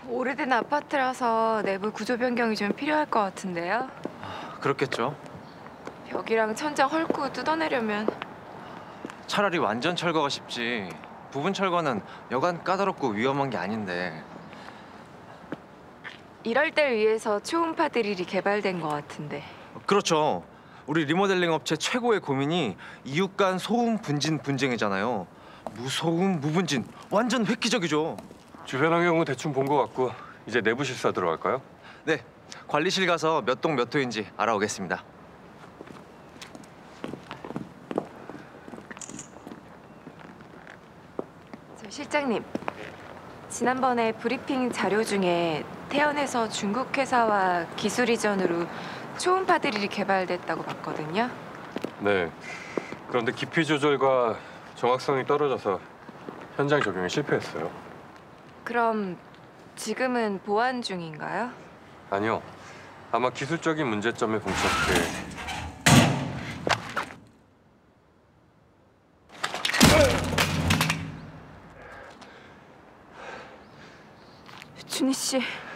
오래된 아파트라서 내부 구조 변경이 좀 필요할 것 같은데요. 그렇겠죠. 벽이랑 천장 헐고 뜯어내려면 차라리 완전 철거가 쉽지. 부분 철거는 여간 까다롭고 위험한 게 아닌데. 이럴 때 위해서 초음파 드릴이 개발된 것 같은데. 그렇죠. 우리 리모델링 업체 최고의 고민이 이웃 간 소음 분진 분쟁이잖아요. 무소음 무분진, 완전 획기적이죠. 주변 환경은 대충 본 것 같고 이제 내부 실사 들어갈까요? 네, 관리실 가서 몇 동 몇 호인지 알아오겠습니다. 저 실장님, 지난번에 브리핑 자료 중에 태연에서 중국 회사와 기술 이전으로 초음파 드릴이 개발됐다고 봤거든요. 네. 그런데 깊이 조절과 정확성이 떨어져서 현장 적용에 실패했어요. 그럼 지금은 보완 중인가요? 아니요. 아마 기술적인 문제점에 봉착해 준희 씨.